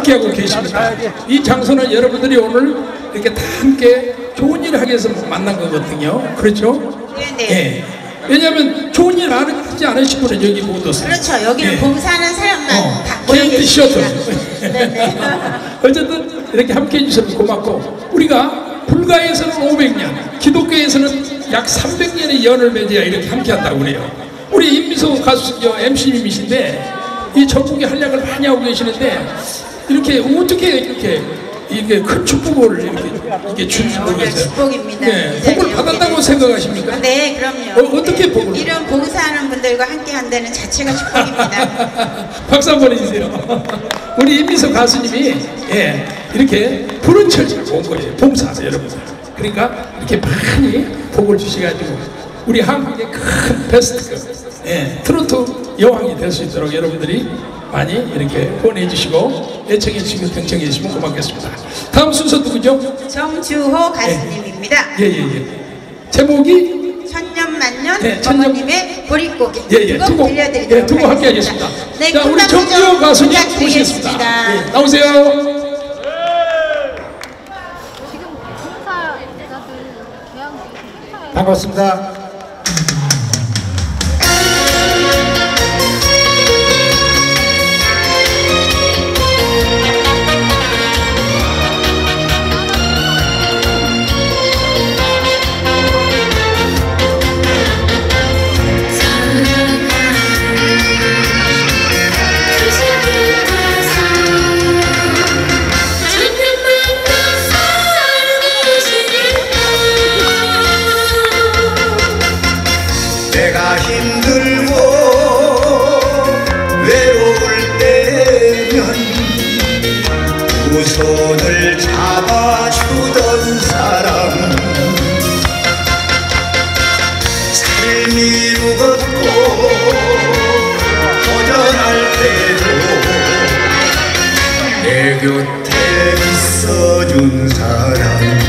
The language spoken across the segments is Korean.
함께하고 계십니다. 이 장소는 여러분들이 오늘 이렇게 다 함께 좋은 일을 하기 위해서 만난 거거든요. 그렇죠? 네네. 예. 왜냐하면 좋은 일 하지 않으신 분은 여기 못 왔어요. 그렇죠. 여기는 예. 봉사하는 사람만 다 모여 개인기 계십니다. 쉬어도. 네네. 어쨌든 이렇게 함께 해주셔서 고맙고, 우리가 불가에서는 500년, 기독교에서는 약 300년의 연을 맺어야 이렇게 함께 한다고 그래요. 우리 임미소 가수 MC님이신데 이 전국에 활약을 많이 하고 계시는데 이렇게 어떻게 이렇게 큰 축복을 이렇게 주는지 모르겠어요. 축복입니다. 네, 복을 받았다고 생각하십니까? 네, 그럼요. 어떻게 복을? 이런 봉사하는 분들과 함께 한다는 자체가 축복입니다. 박수 한번 해주세요. 우리 임미소 가수님이 이렇게 푸른 철저를 온 거예요. 봉사하세요, 여러분들. 그러니까 이렇게 많이 복을 주셔가지고 우리 한국의 큰 베스트급 트로트 여왕이 될 수 있도록 여러분들이 많이 이렇게 후원해 주시고 애청해 주시고 경청해 주시면 고맙겠습니다. 다음 순서 누구죠? 정주호 가수님입니다. 제목이 천년만년 어머님의 보릿고개. 두곡 들려드리도록 두곡 함께 하겠습니다. 네, 자, 우리 정주호 가수님 모시겠습니다. 나오세요. 지금 봉사자들 교양 반갑습니다. 내가 힘들고 외로울 때면 두 손을 잡아주던 사람, 삶이 무겁고 허전할 때도 내 곁에 있어준 사람,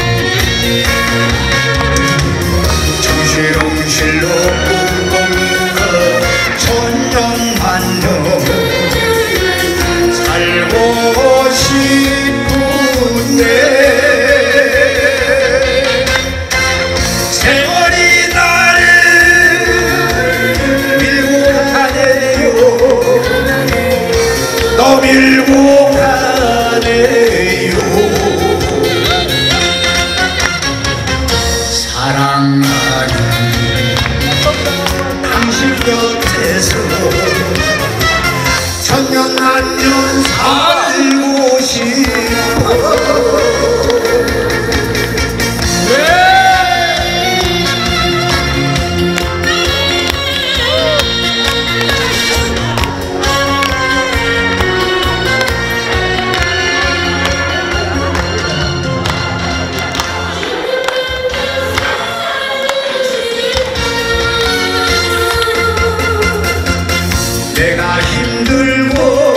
정신없실로 꿈꾸니까 천년만년 살고 싶은데 세월이 나를 밀고 가네요. 너 밀고 가네요. 사랑하는 당신 곁에서 천년만년 살고 싶어. 내가 힘들고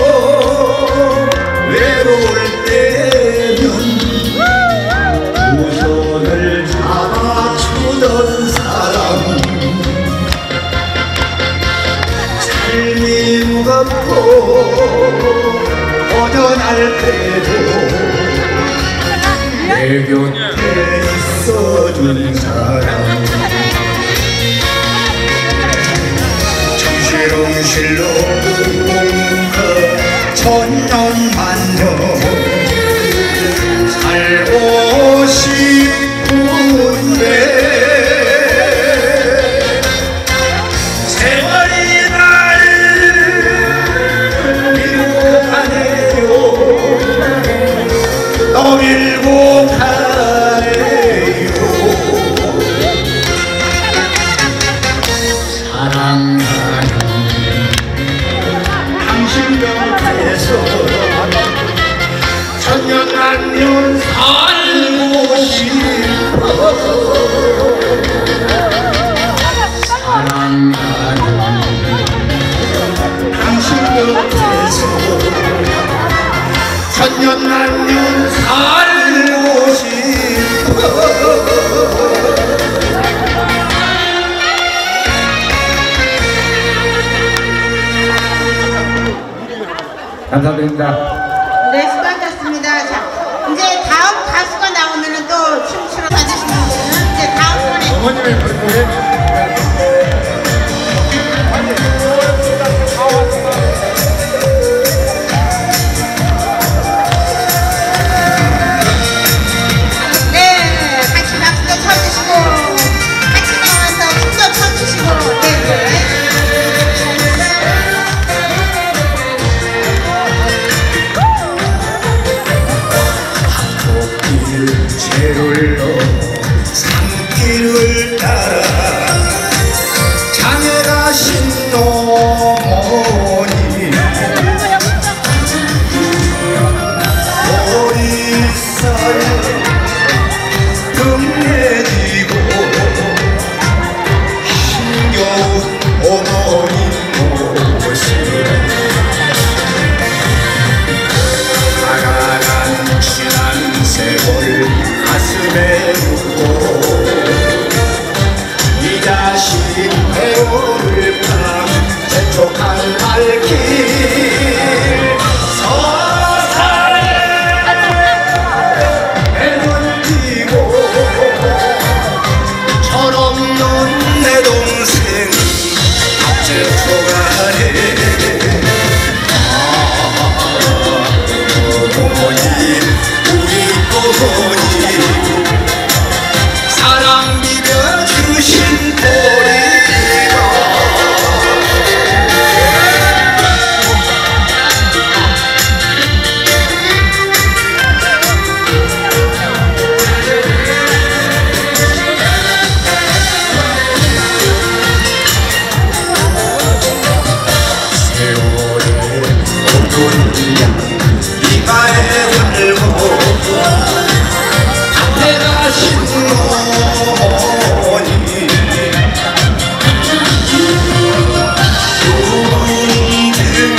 외로울 때면 두 손을 잡아주던 사람, 삶이 무겁고 허전할 때도 내 곁에 있어준 사람, 정신없실로 꿈꾸니까 천년만년 살고 싶은데 세월이 나를 밀고 가네요. 너 밀고 가네요. 사랑하는 당신 곁에서 천년만년 살고 싶어. 사랑하는 당신 곁에서 천년만년 살고 싶어. 감사드립니다. 네, 수고하셨습니다. 자, 이제 다음 가수가 나오면은 또 춤추러 가주시면 돼요. 이제 다음 번에. 어머님의 발표에 네, 같이 박수도 쳐주시고, 같이 나와서 춤도 춰주시고, 네. 제를 산길을 따라 장에 가신 어머니 머리살 금내리고 힘겨운 어머니 모습 살아간 지난 세월 가슴에 묻고 이 자식 배워올까 재촉한 발길 서산에 해물지고 철없는 내 동생 앞제초가네 어머니 우리 어머니 사랑 비벼 주신 보리가 세월의 어두운 양 이마에 달고 앞에 가신 어머니 우리는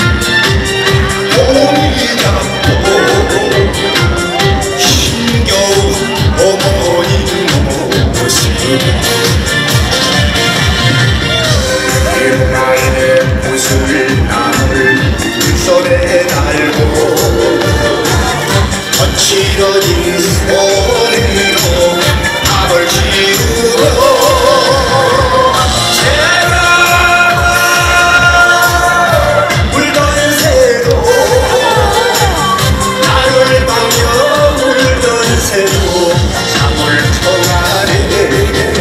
몸이 잡고 힘겨운 어머니 모습 옛날의 붓을 나물 눈썹에 달고 거칠어진 손으로 밥을 지우고 제가 울던 새도 나를 방여 울던 새도 잠을 청하네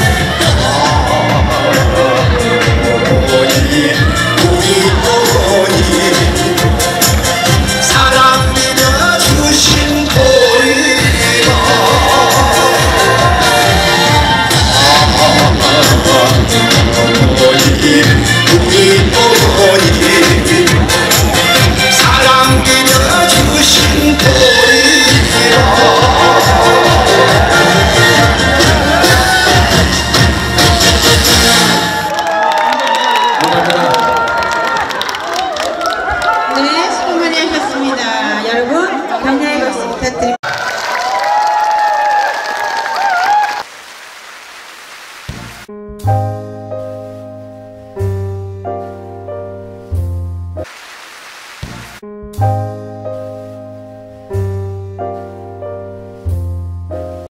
어머니 우리 어머니 사랑 비벼 주신 보리가 어머니 우리 어머니 사랑 비벼 주신 보리가 네, 수고 많이 하셨습니다. 여러분, 격려의 박수 부탁드립니다.